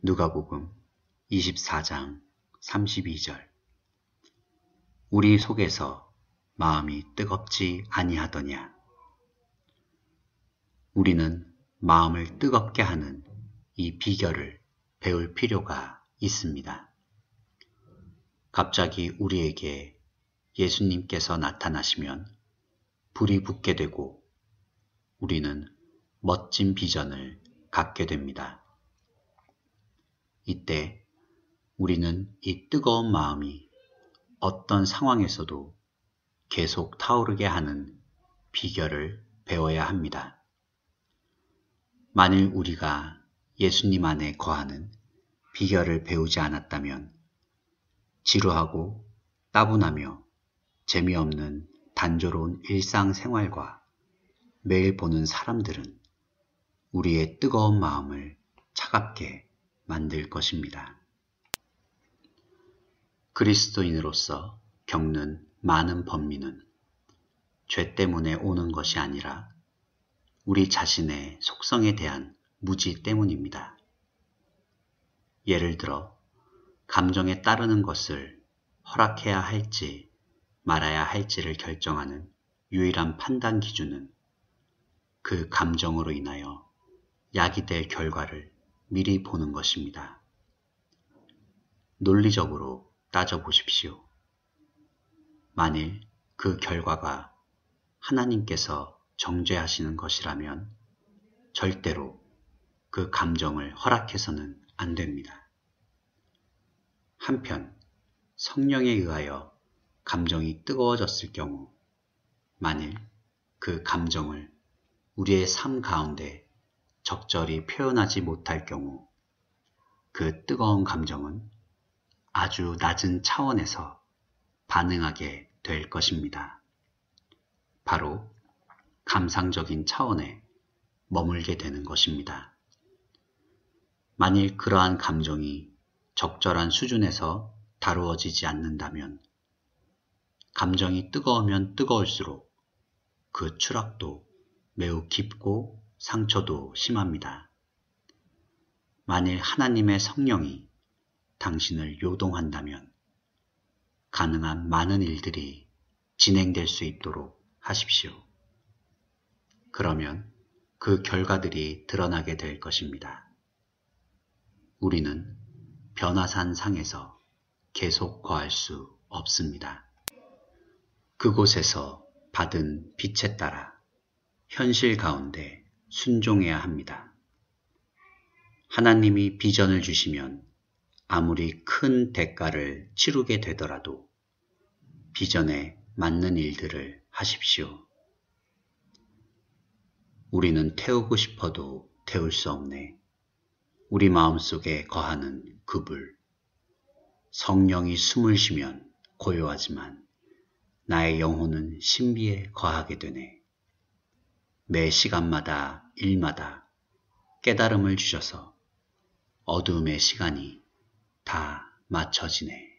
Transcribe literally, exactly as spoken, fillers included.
누가복음 이십사 장 삼십이 절. 우리 속에서 마음이 뜨겁지 아니하더냐. 우리는 마음을 뜨겁게 하는 이 비결을 배울 필요가 있습니다. 갑자기 우리에게 예수님께서 나타나시면 불이 붙게 되고 우리는 멋진 비전을 갖게 됩니다. 이때 우리는 이 뜨거운 마음이 어떤 상황에서도 계속 타오르게 하는 비결을 배워야 합니다. 만일 우리가 예수님 안에 거하는 비결을 배우지 않았다면 지루하고 따분하며 재미없는 단조로운 일상생활과 매일 보는 사람들은 우리의 뜨거운 마음을 차갑게 만들 것입니다. 그리스도인으로서 겪는 많은 번민은 죄 때문에 오는 것이 아니라 우리 자신의 속성에 대한 무지 때문입니다. 예를 들어 감정에 따르는 것을 허락해야 할지 말아야 할지를 결정하는 유일한 판단 기준은 그 감정으로 인하여 약이 될 결과를 미리 보는 것입니다. 논리적으로 따져보십시오. 만일 그 결과가 하나님께서 정죄하시는 것이라면 절대로 그 감정을 허락해서는 안 됩니다. 한편 성령에 의하여 감정이 뜨거워졌을 경우 만일 그 감정을 우리의 삶 가운데 적절히 표현하지 못할 경우 그 뜨거운 감정은 아주 낮은 차원에서 반응하게 될 것입니다. 바로 감상적인 차원에 머물게 되는 것입니다. 만일 그러한 감정이 적절한 수준에서 다루어지지 않는다면 감정이 뜨거우면 뜨거울수록 그 추락도 매우 깊고 상처도 심합니다. 만일 하나님의 성령이 당신을 요동한다면 가능한 많은 일들이 진행될 수 있도록 하십시오. 그러면 그 결과들이 드러나게 될 것입니다. 우리는 변화산 상에서 계속 거할 수 없습니다. 그곳에서 받은 빛에 따라 현실 가운데 순종해야 합니다. 하나님이 비전을 주시면 아무리 큰 대가를 치르게 되더라도 비전에 맞는 일들을 하십시오. 우리는 태우고 싶어도 태울 수 없네. 우리 마음속에 거하는 그 불. 성령이 숨을 쉬면 고요하지만 나의 영혼은 신비에 거하게 되네. 매 시간마다 일마다 깨달음을 주셔서 어두움의 시간이 다 맞춰지네.